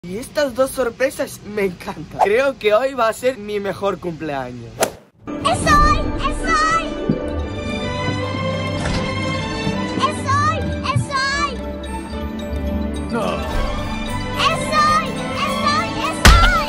Y estas dos sorpresas me encantan. Creo que hoy va a ser mi mejor cumpleaños. ¡Es hoy! ¡Es hoy! ¡Es hoy! ¡Es hoy! No. ¡Es hoy! ¡Es hoy! ¡Es hoy!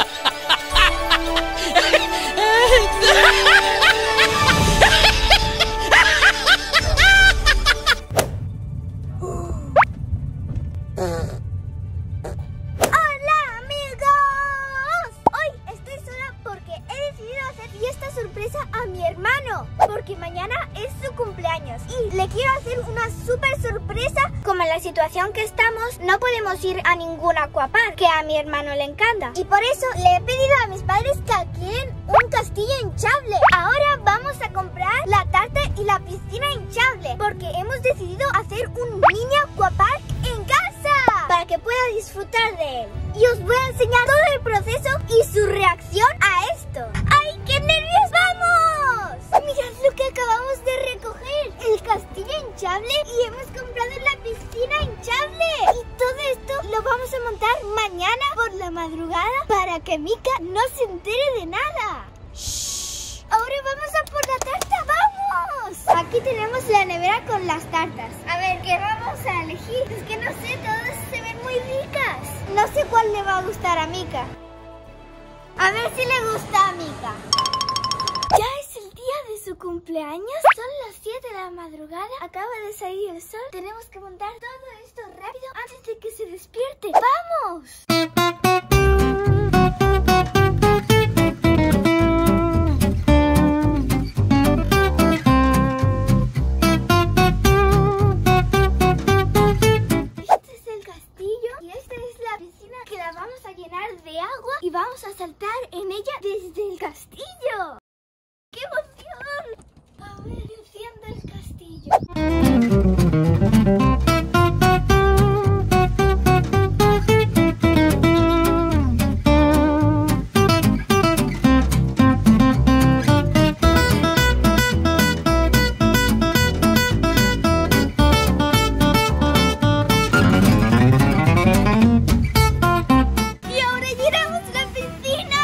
¡Hola, amigos! Hoy estoy sola porque he decidido hacer fiesta sorpresa a mi hermano, porque mañana es su cumpleaños y le quiero hacer una súper sorpresa. Como en la situación que estamos, no podemos ir a ningún aquapark, que a mi hermano le encanta, y por eso le he pedido a mis padres que alquilen un castillo hinchable. Ahora vamos a comprar la tarta y la piscina hinchable, porque hemos decidido hacer un mini aquapark en casa, para que pueda disfrutar de él. Y os voy a enseñar todo el proceso y su reacción a esto. ¡Ay, qué nervios! ¡Vamos! Mirad lo que acabamos de recoger, el castillo hinchable, y hemos comprado la piscina hinchable. Y todo esto lo vamos a montar mañana por la madrugada para que Mika no se entere de nada. ¡Shh! Ahora vamos a por la tarta, ¡vamos! Aquí tenemos la nevera con las tartas. A ver, ¿qué vamos a elegir? Es que no sé, todas se ven muy ricas. No sé cuál le va a gustar a Mika. A ver si le gusta a Mika. Ya es el día de su cumpleaños. Son las 7 de la madrugada. Acaba de salir el sol. Tenemos que montar todo esto rápido antes de que se despierte. ¡Vamos! Este es el castillo y esta es la piscina que la vamos a llenar de agua y vamos a saltar en ella desde el castillo. ¡Qué emoción! A ver, enciendo el castillo. Y ahora llenamos la piscina.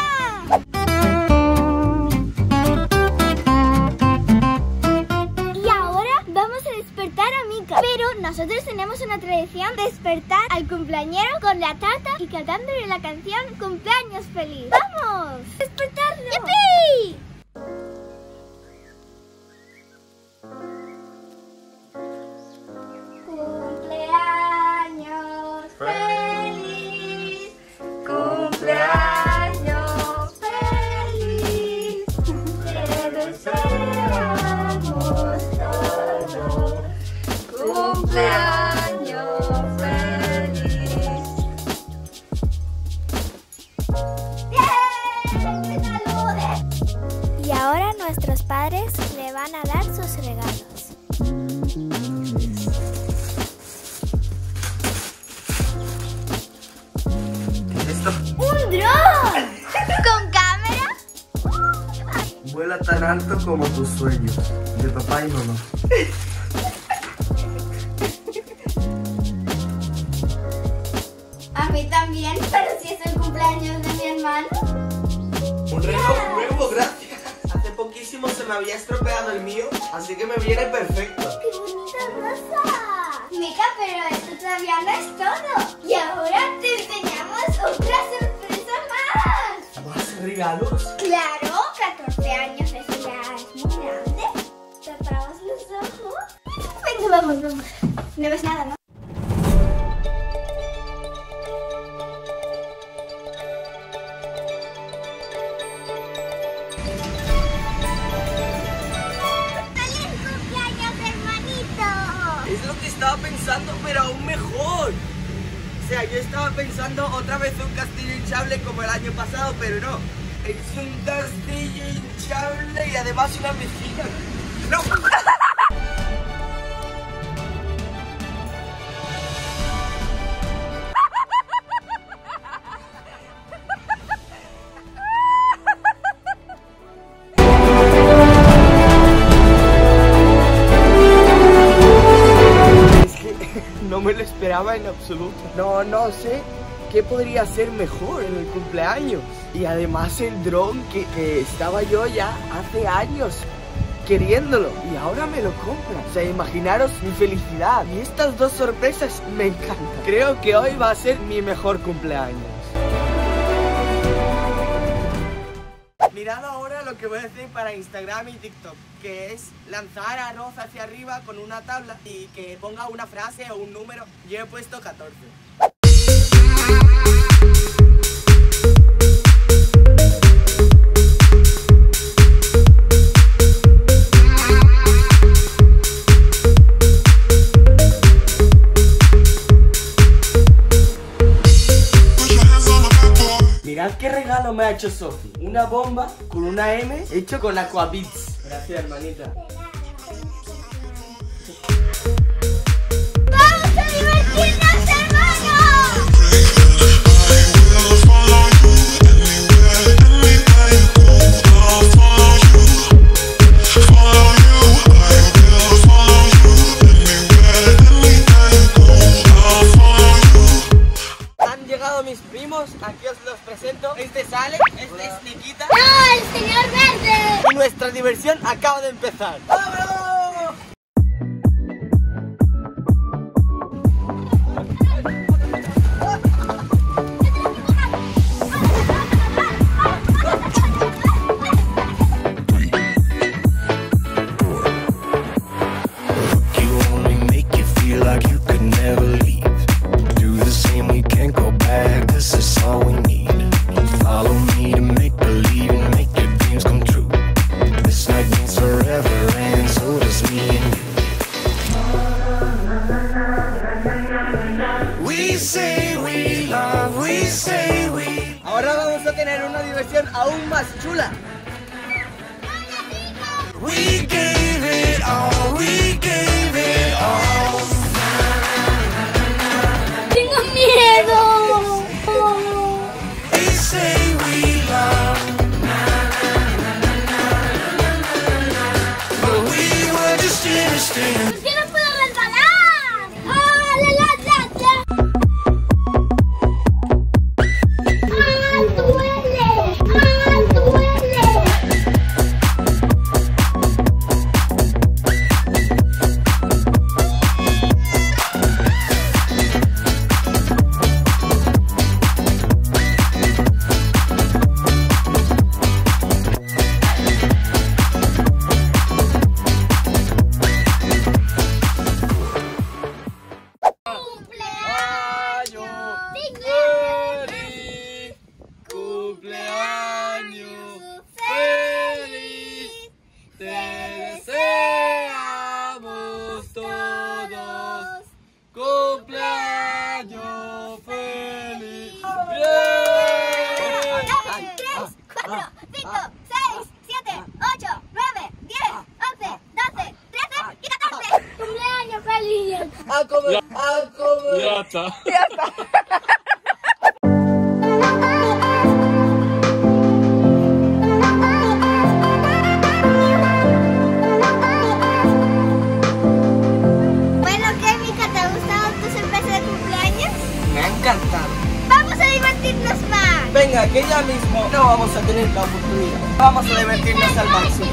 Pero nosotros tenemos una tradición de despertar al cumpleañero con la tarta y cantándole la canción Cumpleaños Feliz. ¡Vamos! ¡Despertarlo! ¡Yipi! Cumpleaños feliz, cumpleaños feliz, te deseamos todos. ¡Cumpleaños feliz! ¡Bien! ¡Que salude! Y ahora nuestros padres le van a dar sus regalos. ¿Qué es esto? ¡Un dron! ¿Con cámara? Vuela tan alto como tus sueños, de papá y mamá. A mí también, pero si es el cumpleaños de mi hermano. Un reloj nuevo, gracias. Hace poquísimo se me había estropeado el mío, así que me viene perfecto. ¡Qué bonita rosa! Mika, pero esto todavía no es todo. Y ahora te enseñamos otra sorpresa más. ¿Vamos a hacer regalos? Claro, 14 años, eso ya es muy grande. Tapamos los ojos. Venga, vamos. No ves nada, ¿no? ¡Feliz cumpleaños, hermanito! Es lo que estaba pensando, pero aún mejor. O sea, yo estaba pensando otra vez un castillo hinchable como el año pasado, pero no. Es un castillo hinchable y además una piscina. ¡No! No me lo esperaba en absoluto. No sé ¿qué podría ser mejor en el cumpleaños? Y además el dron que estaba yo ya hace años queriéndolo y ahora me lo compran. O sea, imaginaros mi felicidad. Y estas dos sorpresas me encantan. Creo que hoy va a ser mi mejor cumpleaños. Mirad ahora lo que voy a hacer para Instagram y TikTok, que es lanzar arroz hacia arriba con una tabla y que ponga una frase o un número. Yo he puesto 14. Mirad qué regalo me ha hecho Sofi. Una bomba con una M hecho con Aquabits. Gracias, hermanita. ¡Vamos a divertirnos, hermano! Han llegado mis primos, aquí os los presento. Este es Alex, este es Nikita. ¡Ah, el señor verde! Y nuestra diversión acaba de empezar. ¡Vámonos! Ahora vamos a tener una diversión aún más chula. We gave it all, we gave it all. ¡Tengo miedo! We say we love, but we were just innocent. ¿Por qué no puedo resbalar? ¡Ah, la, la! ¡Ah, duele! ¡Ah, duele! Ya está. Bueno, ¿qué, Mika? ¿Te ha gustado tu sorpresa de cumpleaños? Me ha encantado. ¡Vamos a divertirnos más! Venga, que ya mismo no vamos a tener la oportunidad. Vamos a divertirnos al máximo.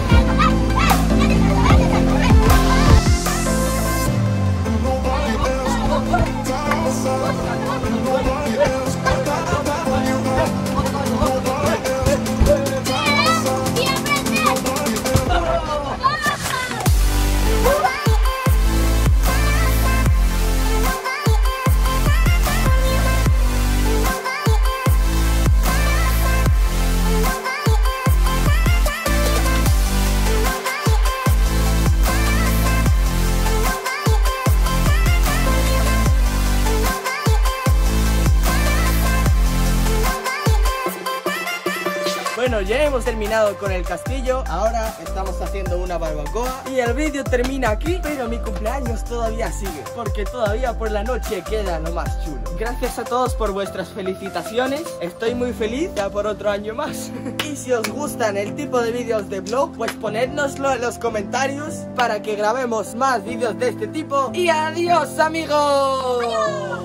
Bueno, ya hemos terminado con el castillo. Ahora estamos haciendo una barbacoa y el vídeo termina aquí, pero mi cumpleaños todavía sigue, porque todavía por la noche queda lo más chulo. Gracias a todos por vuestras felicitaciones. Estoy muy feliz ya por otro año más. Y si os gustan el tipo de vídeos de vlog, pues ponednoslo en los comentarios para que grabemos más vídeos de este tipo. Y adiós, amigos. ¡Adiós!